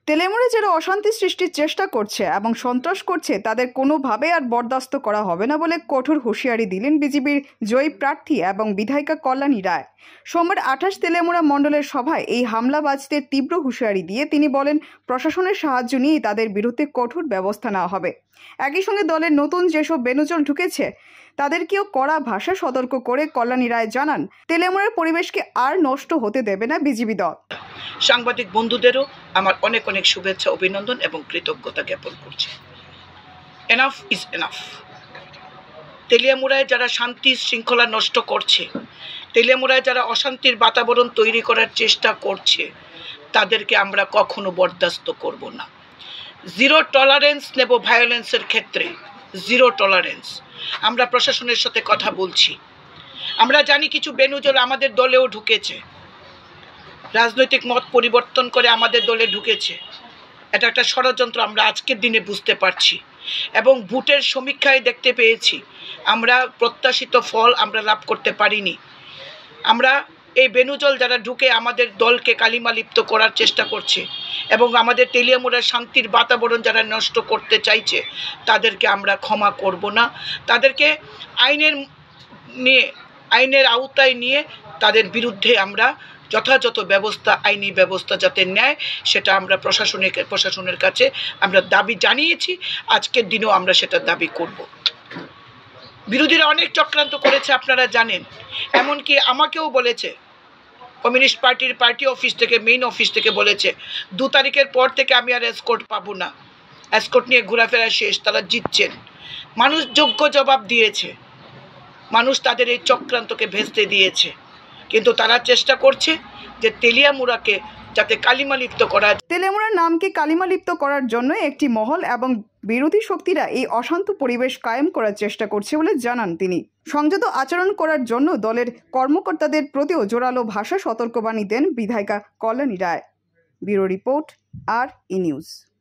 তেলেমুড়ে যারা অশান্তি সৃষ্টির চেষ্টা করছে এবং সন্ত্রাস করছে তাদের কোনোভাবে আর বরদাস্ত করা হবে না বলে কঠোর হুঁশিয়ারি দিলেন বিজেপির জয়ী প্রার্থী এবং বিধায়িকা কল্যাণী রায়। সোমবার 28 তেলেমুড়া মণ্ডলের সভায় এই হামলাবাজদের তীব্র হুঁশিয়ারি দিয়ে তিনি বলেন, প্রশাসনের সাহায্য নিয়ে তাদের বিরুদ্ধে কঠোর ব্যবস্থা নেওয়া হবে। একই সঙ্গে দলের নতুন যেসব বেনজল ঢুকেছে তাদেরকেও কড়া ভাষা সতর্ক করে কল্যাণী রায় জানান, তেলেমুড়ার পরিবেশকে আর নষ্ট হতে দেবে না বিজেপি দল। সাংবাদিক বন্ধুদেরও আমার অনেক অনেক শুভেচ্ছা, অভিনন্দন এবং কৃতজ্ঞতা জ্ঞাপন করছি। Enough is enough. তেলিয়ামুড়ায় যারা শান্তি শৃঙ্খলা নষ্ট করছে, তেলিয়ামুড়ায় যারা অশান্তির বাতাবরণ তৈরি করার চেষ্টা করছে, তাদেরকে আমরা কখনো বরদাস্ত করব না। জিরো টলারেন্স নেব ভায়োলেন্সের ক্ষেত্রে, জিরো টলারেন্স। আমরা প্রশাসনের সাথে কথা বলছি। আমরা জানি কিছু বেনুজল আমাদের দলেও ঢুকেছে, রাজনৈতিক মত পরিবর্তন করে আমাদের দলে ঢুকেছে। এটা একটা ষড়যন্ত্র আমরা আজকের দিনে বুঝতে পারছি এবং ভোটের সমীক্ষায় দেখতে পেয়েছি আমরা প্রত্যাশিত ফল আমরা লাভ করতে পারিনি। আমরা এই বেনুজল যারা ঢুকে আমাদের দলকে কালিমালিপ্ত করার চেষ্টা করছে এবং আমাদের তেলিয়ামুড়ার শান্তির বাতাবরণ যারা নষ্ট করতে চাইছে, তাদেরকে আমরা ক্ষমা করব না। তাদেরকে আইনের আওতায় নিয়ে তাদের বিরুদ্ধে আমরা যথাযথ ব্যবস্থা, আইনি ব্যবস্থা যাতে নেয়, সেটা আমরা প্রশাসনের কাছে আমরা দাবি জানিয়েছি। আজকের দিনেও আমরা সেটা দাবি করব। বিরোধীরা অনেক চক্রান্ত করেছে, আপনারা জানেন। এমনকি আমাকেও বলেছে, কমিউনিস্ট পার্টির পার্টি অফিস থেকে, মেইন অফিস থেকে বলেছে 2 তারিখের পর থেকে আমি আর এসকর্ট পাবো না, এসকর্ট নিয়ে ঘোরাফেরা শেষ। তারা জিতছেন, মানুষ যোগ্য জবাব দিয়েছে, মানুষ তাদের এই চক্রান্তকে ভেস্তে দিয়েছে। কিন্তু তারা চেষ্টা করছে যে তেলিয়ামুড়াকে যাতে কালিমালিপ্ত করা। তেলেমুড়ার নামকে কালিমালিপ্ত করার জন্য একটি মহল এবং বিরোধী শক্তিরা এই অশান্ত পরিবেশ কায়েম করার চেষ্টা করছে বলে জানান তিনি। সংযত আচরণ করার জন্য দলের কর্মকর্তাদের প্রতিও জোরালো ভাষা সতর্কবাণী দেন বিধায়িকা Kalyani Roy. Bureau report, R E news.